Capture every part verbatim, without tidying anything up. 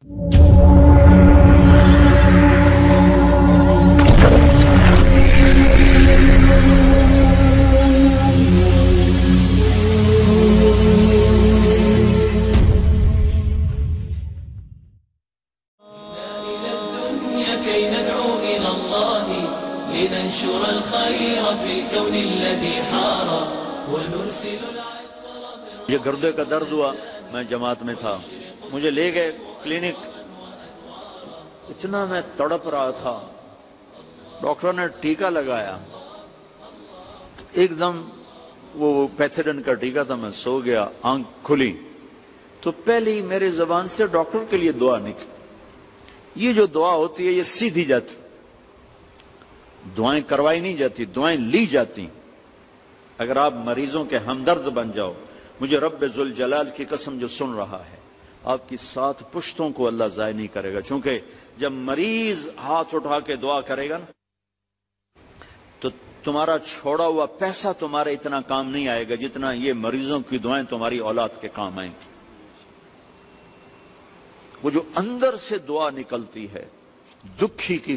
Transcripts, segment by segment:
مجھے گردے کا درد ہوا، میں جماعت میں تھا، مجھے لے گئے کلینک، اتنا میں تڑپ رہا تھا، ڈاکٹر نے ٹیکہ لگایا، ایک دم وہ پیتھیڈن کا ٹیکہ تھا، میں سو گیا، آنکھ کھلی تو پہلی میرے زبان سے ڈاکٹر کے لیے دعا نکلی۔ یہ جو دعا ہوتی ہے یہ سیدھی جاتی، دعائیں کروائی نہیں جاتی، دعائیں لی جاتی۔ اگر آپ مریضوں کے ہمدرد بن جاؤ، مجھے رب ذوالجلال کی قسم جو سن رہا ہے، آپ کی سات پشتوں کو اللہ ضائع نہیں کرے گا، چونکہ جب مریض ہاتھ اٹھا کے دعا کرے گا تو تمہارا چھوڑا ہوا پیسہ تمہارے اتنا کام نہیں آئے گا جتنا یہ مریضوں کی دعائیں تمہاری اولاد کے کام آئیں گی۔ وہ جو اندر سے دعا نکلتی ہے دکھی کی،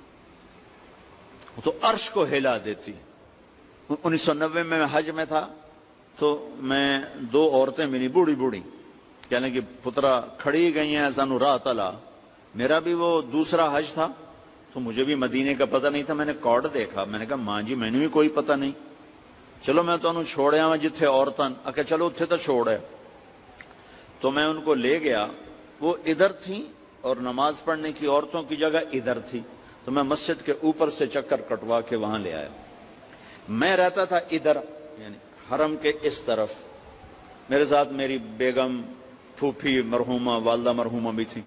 وہ تو عرش کو ہلا دیتی۔ انیس سو نوے میں میں حج میں تھا تو میں دو عورتیں ملی بوڑھی بوڑھی، کہنے کہ پترا کھڑی گئی ہیں سانو راہ تلا۔ میرا بھی وہ دوسرا حج تھا تو مجھے بھی مدینے کا پتہ نہیں تھا، میں نے کارڈ دیکھا، میں نے کہا ماں جی میں نے بھی کوئی پتہ نہیں، چلو میں تو انہوں چھوڑیا ہوں جتھے عورتاں، اکھے چلو اتھے تو چھوڑے۔ تو میں ان کو لے گیا، وہ ادھر تھیں اور نماز پڑھنے کی عورتوں کی جگہ ادھر تھی، تو میں مسجد کے اوپر سے چکر کٹوا کے وہاں لے آیا۔ میں رہتا تھا ادھر، یعنی حرم کے اس طرف، میرے ساتھ میری بیگم، پھوپھی مرحومہ، والدہ مرحومہ بھی تھی۔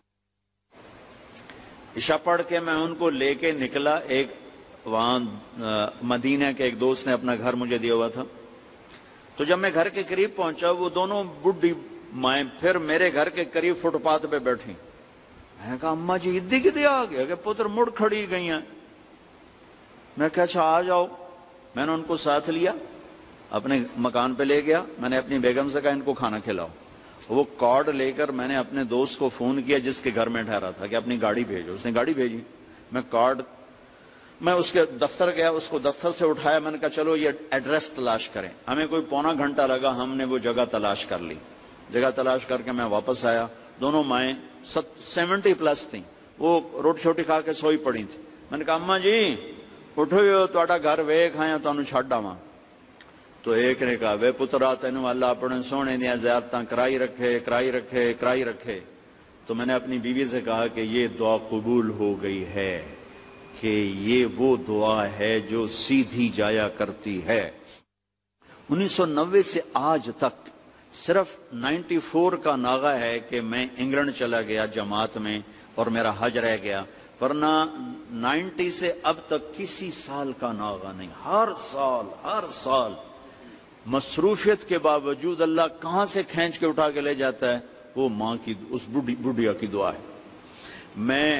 عشاء پڑھ کے میں ان کو لے کے نکلا، ایک وہاں مدینہ کے ایک دوست نے اپنا گھر مجھے دیا ہوا تھا، تو جب میں گھر کے قریب پہنچا وہ دونوں بڈھی مائیں پھر میرے گھر کے قریب فٹ پاتھ پہ بیٹھی۔ میں نے کہا اماں جی ادھی کدے آ گیا کہ پتر مڑ کھڑی گئی ہیں۔ میں کہا اچھا آ جاؤ، میں نے ان کو ساتھ لیا، اپنے مکان پہ لے گیا، میں نے اپنی بیگم سے کہا ان کو کھانا کھلاؤ۔ وہ کارڈ لے کر میں نے اپنے دوست کو فون کیا جس کے گھر میں ٹھہرا تھا کہ اپنی گاڑی بھیجو، اس نے گاڑی بھیجی۔ میں کارڈ میں اس کے دفتر گیا، اس کو دفتر سے اٹھایا، میں نے کہا چلو یہ ایڈریس تلاش کریں۔ ہمیں کوئی پونا گھنٹہ لگا، ہم نے وہ جگہ تلاش کر لی۔ جگہ تلاش کر کے میں واپس آیا، دونوں مائیں سیونٹی پلس تھیں، وہ روٹی چھوٹی کھا کے سوئی پڑی تھی۔ میں نے کہا اماں جی اٹھو تہاڈا گھر ویکھ آیا تانوں چھڈ آواں۔ تو ایک نے کہا وے پترا تینوں اللہ اپنے سونے دیاں زیارتاں کرائی رکھے کرائی رکھے کرائی رکھے۔ تو میں نے اپنی بیوی سے کہا کہ یہ دعا قبول ہو گئی ہے، کہ یہ وہ دعا ہے جو سیدھی جایا کرتی ہے۔ انیس سو نوے سے آج تک صرف نائنٹی فور کا ناغہ ہے کہ میں انگلینڈ چلا گیا جماعت میں اور میرا حج رہ گیا، ورنہ نائنٹی سے اب تک کسی سال کا ناغہ نہیں۔ ہر سال ہر سال مصروفیت کے باوجود اللہ کہاں سے کھینچ کے اٹھا کے لے جاتا ہے، وہ ماں کی اس بڈھیا کی دعا ہے۔ میں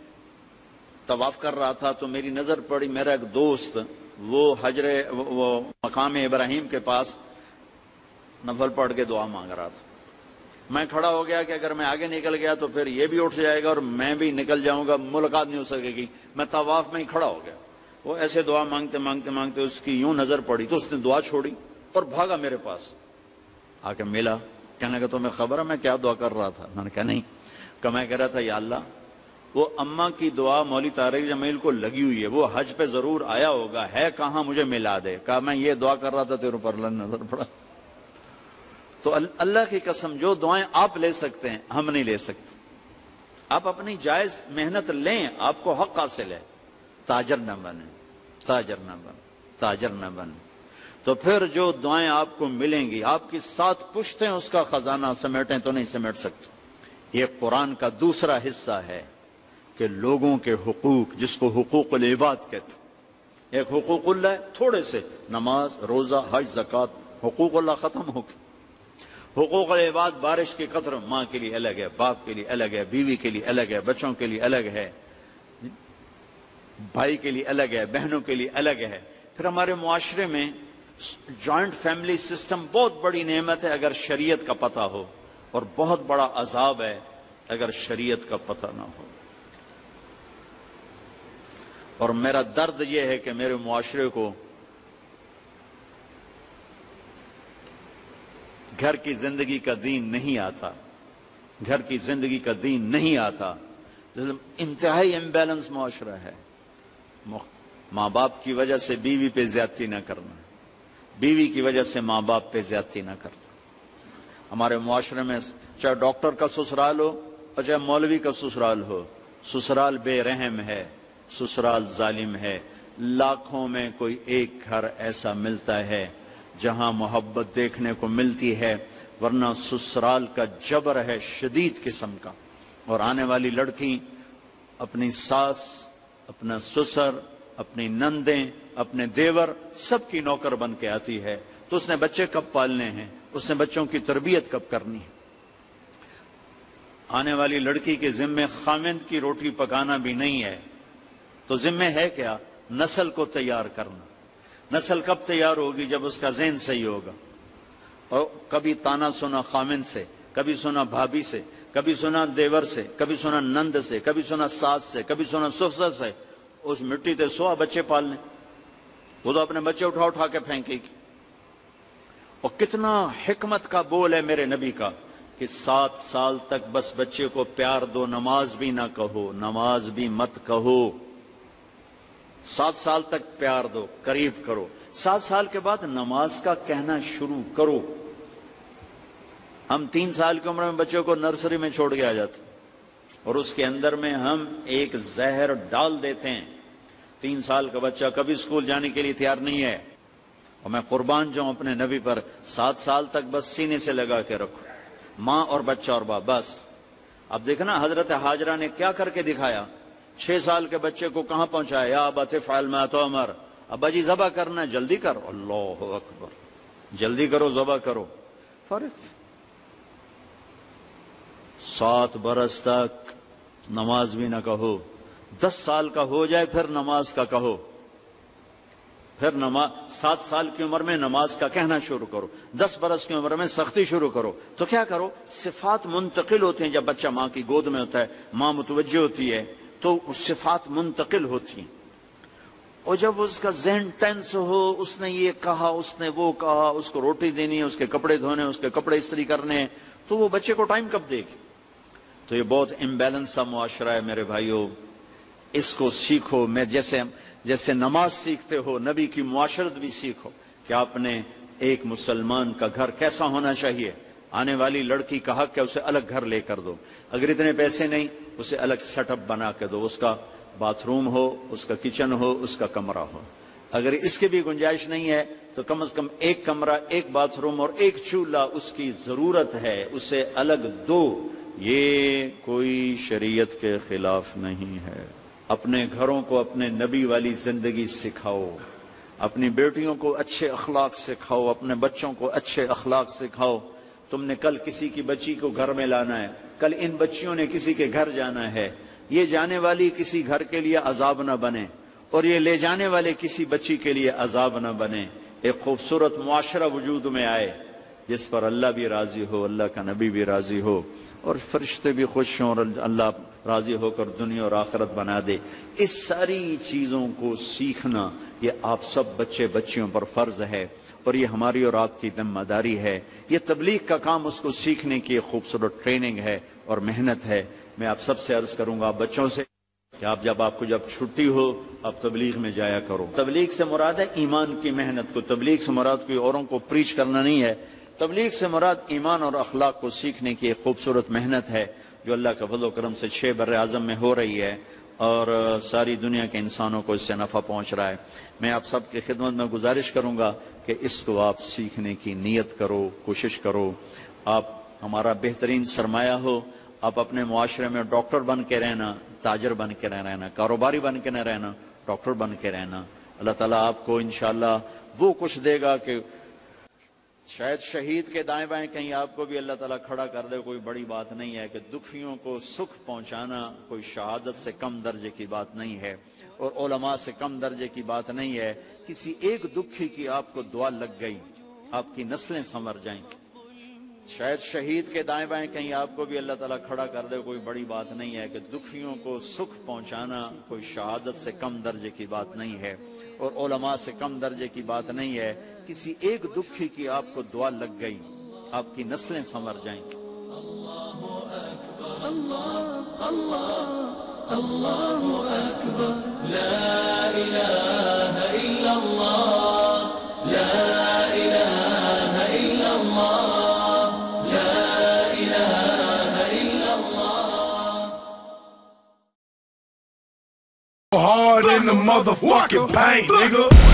طواف کر رہا تھا تو میری نظر پڑی، میرا ایک دوست وہ حجر وہ مقام ابراہیم کے پاس نفل پڑھ کے دعا مانگ رہا تھا۔ میں کھڑا ہو گیا کہ اگر میں آگے نکل گیا تو پھر یہ بھی اٹھ جائے گا اور میں بھی نکل جاؤں گا، ملاقات نہیں ہو سکے گی۔ میں طواف میں ہی کھڑا ہو گیا، وہ ایسے دعا مانگتے مانگتے مانگتے اس کی یوں نظر پڑی تو اس نے دعا چھوڑی اور بھاگا میرے پاس آ کے ملا، کہنے لگا تمہیں خبر ہے میں کیا دعا کر رہا تھا؟ میں نے کہا نہیں۔ کہ میں کہہ رہا تھا یا اللہ وہ اماں کی دعا مولوی طارق جمیل کو لگی ہوئی ہے، وہ حج پہ ضرور آیا ہوگا، ہے کہاں مجھے ملا دے۔ کہا میں یہ دعا کر رہا تھا تیرے اوپر نظر پڑا۔ تو اللہ کی قسم جو دعائیں آپ لے سکتے ہیں ہم نہیں لے سکتے۔ آپ اپنی جائز محنت لیں، آپ کو حق حاصل ہے، تاجر نہ بنیں، تاجر نہ بنیں، تاجر نہ بنیں، تو پھر جو دعائیں آپ کو ملیں گی، آپ کی ساتھ پشتیں اس کا خزانہ سمیٹیں تو نہیں سمیٹ سکتے۔ یہ قرآن کا دوسرا حصہ ہے کہ لوگوں کے حقوق، جس کو حقوق العباد کہتے ہیں، ایک حقوق اللہ تھوڑے سے نماز روزہ حج زکوٰۃ، حقوق اللہ ختم ہو گئے۔ حقوق العباد بارش کی قطر ماں کے لیے الگ ہے، باپ کے لیے الگ ہے، بیوی کے لیے الگ ہے، بچوں کے لیے الگ ہے، بھائی کے لیے الگ ہے، بہنوں کے لیے الگ ہے۔ پھر ہمارے معاشرے میں جوائنٹ فیملی سسٹم بہت بڑی نعمت ہے اگر شریعت کا پتہ ہو، اور بہت بڑا عذاب ہے اگر شریعت کا پتہ نہ ہو. اور میرا درد یہ ہے کہ میرے معاشرے کو گھر کی زندگی کا دین نہیں آتا، گھر کی زندگی کا دین نہیں آتا. انتہائی امبیلنس معاشرہ ہے. ماں باپ کی وجہ سے بیوی پہ زیادتی نہ کرنا، بیوی کی وجہ سے ماں باپ پہ زیادتی نہ کرنا. ہمارے معاشرے میں چاہے ڈاکٹر کا سسرال ہو اور چاہے مولوی کا سسرال ہو، سسرال بے رحم ہے، سسرال ظالم ہے. لاکھوں میں کوئی ایک گھر ایسا ملتا ہے جہاں محبت دیکھنے کو ملتی ہے، ورنہ سسرال کا جبر ہے شدید قسم کا. اور آنے والی لڑکی اپنی ساس، اپنا سسر، اپنی نندیں، اپنے دیور سب کی نوکر بن کے آتی ہے. تو اس نے بچے کب پالنے ہیں، اس نے بچوں کی تربیت کب کرنی ہے. آنے والی لڑکی کے ذمے خاوند کی روٹی پکانا بھی نہیں ہے، تو ذمہ ہے کیا؟ نسل کو تیار کرنا. نسل کب تیار ہوگی؟ جب اس کا ذہن صحیح ہوگا. اور کبھی تانا سنا خاوند سے، کبھی سنا بھابھی سے، کبھی سنا دیور سے، کبھی سنا نند سے، کبھی سنا ساس سے، کبھی سنا سسر سے. اس مٹی تے سوا بچے پالنے، وہ تو اپنے بچے اٹھا اٹھا کے پھینکے گی. اور کتنا حکمت کا بول ہے میرے نبی کا کہ سات سال تک بس بچے کو پیار دو، نماز بھی نہ کہو، نماز بھی مت کہو. سات سال تک پیار دو، قریب کرو. سات سال کے بعد نماز کا کہنا شروع کرو. ہم تین سال کی عمر میں بچوں کو نرسری میں چھوڑ کے آ جاتے اور اس کے اندر میں ہم ایک زہر ڈال دیتے ہیں. تین سال کا بچہ کبھی اسکول جانے کے لیے تیار نہیں ہے. اور میں قربان جاؤں اپنے نبی پر، سات سال تک بس سینے سے لگا کے رکھو، ماں اور بچہ اور باپ بس. اب دیکھنا حضرت ہاجرہ نے کیا کر کے دکھایا. چھ سال کے بچے کو کہاں پہنچایا؟ یا ابت افعل ما تؤمر، ابا جی ذبح کرنا، جلدی کرو. اللہ اکبر، جلدی کرو، ذبح کرو. فرق. سات برس تک نماز بھی نہ کہو. دس سال کا ہو جائے پھر نماز کا کہو. پھر نماز سات سال کی عمر میں نماز کا کہنا شروع کرو. دس برس کی عمر میں سختی شروع کرو. تو کیا کرو؟ صفات منتقل ہوتی ہیں. جب بچہ ماں کی گود میں ہوتا ہے، ماں متوجہ ہوتی ہے تو صفات منتقل ہوتی ہیں. اور جب اس کا ذہن ٹینس ہو، اس نے یہ کہا، اس نے وہ کہا، اس کو روٹی دینی ہے، اس کے کپڑے دھونے، اس کے کپڑے استری کرنے ہیں، تو وہ بچے کو ٹائم کب دے گی؟ تو یہ بہت امبیلنس سا معاشرہ ہے میرے بھائیوں. اس کو سیکھو. میں جیسے جیسے نماز سیکھتے ہو، نبی کی معاشرت بھی سیکھو کہ آپ نے ایک مسلمان کا گھر کیسا ہونا چاہیے. آنے والی لڑکی کا حق ہے اسے الگ گھر لے کر دو. اگر اتنے پیسے نہیں، اسے الگ سیٹ اپ بنا کے دو. اس کا باتھ روم ہو، اس کا کچن ہو، اس کا کمرہ ہو. اگر اس کی بھی گنجائش نہیں ہے تو کم از کم ایک کمرہ، ایک باتھ روم اور ایک چولہا اس کی ضرورت ہے، اسے الگ دو. یہ کوئی شریعت کے خلاف نہیں ہے. اپنے گھروں کو اپنے نبی والی زندگی سکھاؤ. اپنی بیٹیوں کو اچھے اخلاق سکھاؤ، اپنے بچوں کو اچھے اخلاق سکھاؤ. تم نے کل کسی کی بچی کو گھر میں لانا ہے، کل ان بچیوں نے کسی کے گھر جانا ہے. یہ جانے والی کسی گھر کے لیے عذاب نہ بنے اور یہ لے جانے والے کسی بچی کے لیے عذاب نہ بنے. ایک خوبصورت معاشرہ وجود میں آئے جس پر اللہ بھی راضی ہو، اللہ کا نبی بھی راضی ہو اور فرشتے بھی خوش ہوں اور اللہ راضی ہو کر دنیا اور آخرت بنا دے. اس ساری چیزوں کو سیکھنا یہ آپ سب بچے بچیوں پر فرض ہے اور یہ ہماری اور آپ کی ذمہ داری ہے. یہ تبلیغ کا کام اس کو سیکھنے کی ایک خوبصورت ٹریننگ ہے اور محنت ہے. میں آپ سب سے عرض کروں گا، آپ بچوں سے، کہ آپ جب آپ کو جب چھٹی ہو آپ تبلیغ میں جایا کرو. تبلیغ سے مراد ہے ایمان کی محنت کو. تبلیغ سے مراد کوئی اوروں کو پریچ کرنا نہیں ہے. تبلیغ سے مراد ایمان اور اخلاق کو سیکھنے کی ایک خوبصورت محنت ہے جو اللہ کا فضل و کرم سے چھ بر اعظم میں ہو رہی ہے اور ساری دنیا کے انسانوں کو اس سے نفع پہنچ رہا ہے. میں آپ سب کی خدمت میں گزارش کروں گا کہ اس کو آپ سیکھنے کی نیت کرو، کوشش کرو. آپ ہمارا بہترین سرمایہ ہو. آپ اپنے معاشرے میں ڈاکٹر بن کے رہنا، تاجر بن کے نہ رہنا، کاروباری بن کے نہ رہنا، ڈاکٹر بن کے رہنا. اللہ تعالیٰ آپ کو انشاءاللہ وہ کچھ دے گا کہ شاید شہید کے دائیں بائیں کہیں آپ کو بھی اللہ تعالیٰ کھڑا کر دے. کوئی بڑی بات نہیں ہے کہ دکھیوں کو سکھ پہنچانا کوئی شہادت سے کم درجے کی بات نہیں ہے اور علماء سے کم درجے کی بات نہیں ہے. کسی ایک دکھی کی آپ کو دعا لگ گئی، آپ کی نسلیں سنور جائیں. شاید شہید کے دائیں بائیں کہیں آپ کو بھی اللہ تعالیٰ کھڑا کر دے، کوئی بڑی بات نہیں ہے کہ دکھیوں کو سکھ پہنچانا کوئی شہادت سے کم درجے کی بات نہیں ہے، اور علماء سے کم درجے کی بات نہیں ہے۔ کسی ایک دکھی کی آپ کو دعا لگ گئی، آپ کی نسلیں سنور جائیں گی۔ اللہ اکبر اللہ اللہ اللہ اکبر لا الہ الا اللہ لا الہ الا اللہ لا الہ الا اللہ۔ Hard in the motherfucking paint, nigga.